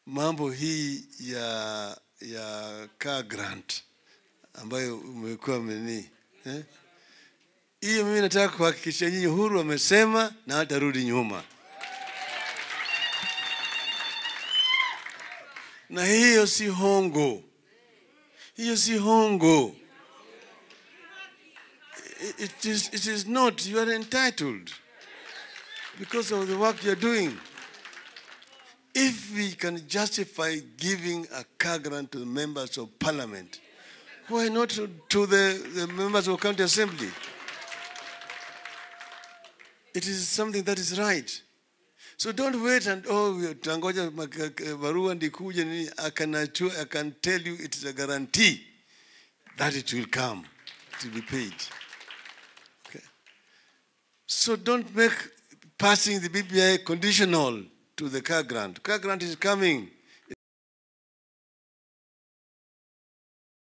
mambo hii ya car grant ambayo umekuwa meni hiyo, mimi nataka kuhakikisha nyinyi Uhuru amesema na hatarudi nyuma. Na hiyo si hongo. Hiyo si hongo. It is not. You are entitled because of the work you are doing. If we can justify giving a car grant to the members of parliament, why not to the members of county assembly? It is something that is right. So don't wait and tangoja barua ndikuje nini. I can tell you it is a guarantee that it will come to be paid. Okay. So don't make passing the BBI conditional to the car grant. Car grant is coming.